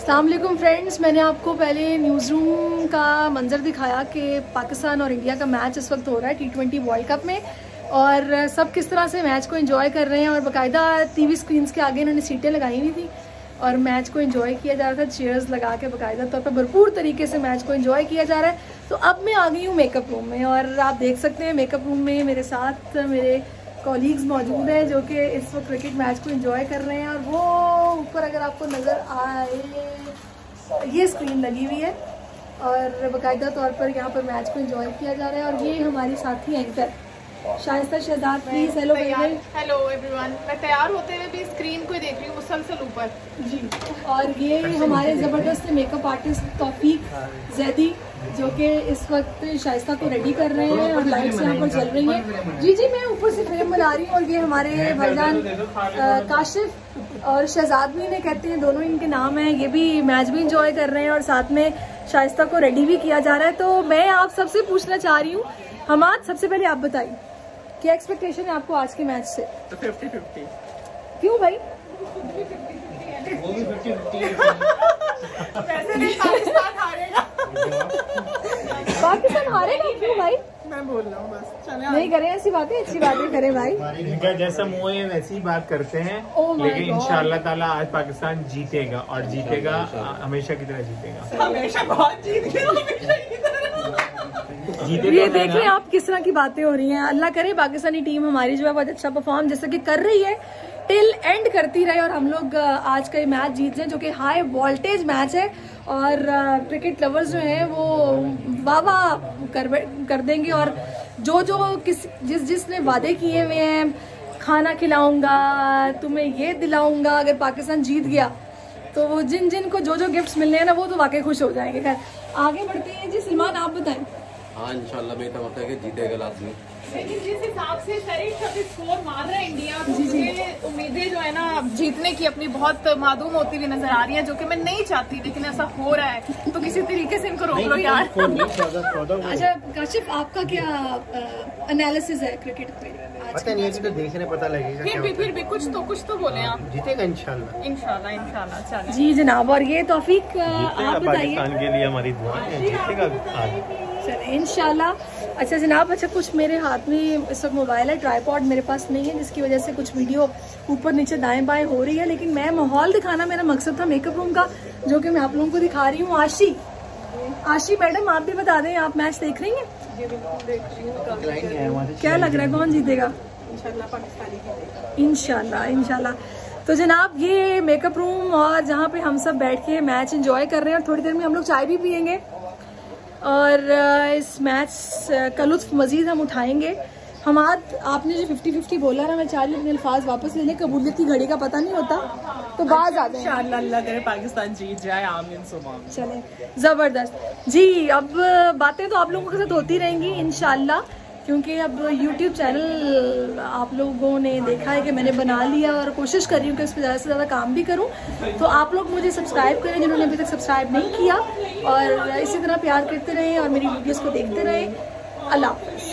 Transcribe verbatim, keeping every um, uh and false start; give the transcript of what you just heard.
अस्सलाम वालेकुम फ्रेंड्स, मैंने आपको पहले न्यूज़ रूम का मंजर दिखाया कि पाकिस्तान और इंडिया का मैच इस वक्त हो रहा है टी ट्वेंटी वर्ल्ड कप में, और सब किस तरह से मैच को एंजॉय कर रहे हैं। और बाकायदा टीवी स्क्रीन्स के आगे इन्होंने सीटें लगाई हुई थी और मैच को एंजॉय किया जा रहा था, चेयर्स लगा के बाकायदा तौर पर भरपूर तरीके से मैच को एंजॉय किया जा रहा है। तो अब मैं आ गई हूँ मेकअप रूम में, और आप देख सकते हैं मेकअप रूम में मेरे साथ मेरे कॉलीग्स मौजूद हैं जो कि इस वक्त क्रिकेट मैच को एंजॉय कर रहे हैं। और वो ऊपर अगर आपको नज़र आए, ये स्क्रीन लगी हुई है और बाकायदा तौर पर यहाँ पर मैच को एंजॉय किया जा रहा है। और ये हमारी साथी anchor Shaista Shahzad, please hello hello everyone. मैं तैयार होते हुए भी स्क्रीन को देख रही हूँ मुसलसल ऊपर जी। और ये हमारे ज़बरदस्त मेकअप आर्टिस्ट तौफीक जैदी जो कि इस वक्त शाइस्ता को रेडी कर रहे हैं और लाइट्स यहाँ पर चल रही हैं। जी जी मैं ऊपर से फ्रेम बना रही हूँ। और ये हमारे भाईजान काशिफ और शहजाद भी इन्हें कहते हैं, दोनों इनके नाम हैं। ये भी मैच भी इंजॉय कर रहे हैं और साथ में शाइस्ता को रेडी भी किया जा रहा है। तो मैं आप सबसे पूछना चाह रही हूँ, हमाद सबसे पहले आप बताइए क्या एक्सपेक्टेशन है आपको आज के मैच से? तो फिफ्टी फिफ्टी। क्यों भाई? वो भी फिफ्टी फिफ्टी वैसे नहीं, पाकिस्तान हारेगा। पाकिस्तान हारेगा क्यों भाई? मैं बोल रहा हूँ बस, चले नहीं करें ऐसी बातें, अच्छी बातें करें भाई। इनका जैसा मुंह है वैसी ही बात करते हैं, Oh my लेकिन God. इंशाअल्लाह ताला आज पाकिस्तान जीतेगा और जीतेगा हमेशा की तरह जीतेगा। हमेशा बहुत जीत गए, हमेशा की तरह। जीतेगा। ये देख रहे हैं आप किस तरह की बातें हो रही हैं। अल्लाह करे पाकिस्तानी टीम हमारी जो है बहुत अच्छा परफॉर्म जैसे कि कर रही है, टिल एंड करती रहे और हम लोग आज का ये मैच जीत जाएं जो कि हाई वोल्टेज मैच है। और क्रिकेट लवर्स जो हैं वो वाह वाह कर कर देंगे। और जो जो किस जिस जिसने वादे किए हुए हैं, खाना खिलाऊंगा, तुम्हें ये दिलाऊंगा अगर पाकिस्तान जीत गया, तो वो जिन जिन को जो जो गिफ्ट्स मिलने हैं ना वो तो वाकई खुश हो जाएंगे। खैर आगे बढ़ते हैं जी। सलमान आप बताएं। हाँ इंशाल्लाह बेहतर होता है कि जीतेगा लाजमी। लेकिन जिस हिसाब से शरीफ शरीफ स्कोर मार रहा है इंडिया, तो मुझे उम्मीदें जो है ना जीतने की अपनी बहुत मादूम होती हुई नजर आ रही है, जो कि मैं नहीं चाहती, लेकिन ऐसा हो रहा है। तो किसी तरीके से इनको रोक लो यार। अच्छा काशिफ, आपका क्या एनालिसिस है क्रिकेट पे? पता नहीं है, तो देखने पता लगेगा। फिर भी फिर भी कुछ तो कुछ तो बोले आप। जीतेगा इंशाल्लाह इंशाल्लाह इंशाल्लाह। चलो जी जनाब। और ये तौफीक आप बताइए। पाकिस्तान के लिए हमारी दुआ है, जीतेगा आज। चले इंशाल्लाह। अच्छा जनाब, अच्छा कुछ मेरे हाथ में इस वक्त मोबाइल है, ट्राइपॉड मेरे पास नहीं है, जिसकी वजह से कुछ वीडियो ऊपर नीचे दाएं बाएं हो रही है, लेकिन मैं माहौल दिखाना मेरा मकसद था मेकअप रूम का, जो कि मैं आप लोगों को दिखा रही हूँ। आशी आशी मैडम आप भी बता दें, आप मैच देख रही हैं? क्या लग रहा है कौन जीतेगा? इंशाल्लाह इंशाल्लाह। तो जनाब ये मेकअप रूम और जहाँ पे हम सब बैठ के मैच एंजॉय कर रहे हैं, और थोड़ी देर में हम लोग चाय भी पियेंगे और इस मैच का लुत्फ मजीद हम उठाएंगे। हमाद आपने जो फिफ्टी फिफ्टी बोला ना, मैं चाह रही हूँ अपने अल्फाज वापस ले लें। कबूलियत की घड़ी का पता नहीं होता, तो बाज आ जाए। इंशाल्लाह अल्लाह करे पाकिस्तान जीत जाए, आमीन सुभान। चले जबरदस्त जी। अब बातें तो आप लोगों के साथ होती रहेंगी इंशाल्लाह, क्योंकि अब यूट्यूब चैनल आप लोगों ने देखा है कि मैंने बना लिया और कोशिश कर रही हूँ कि इस पर ज़्यादा से ज़्यादा काम भी करूँ। तो आप लोग मुझे सब्सक्राइब करें जिन्होंने अभी तक सब्सक्राइब नहीं किया, और इसी तरह प्यार करते रहें और मेरी वीडियोस को देखते रहें। अल्लाह हाफ़िज़।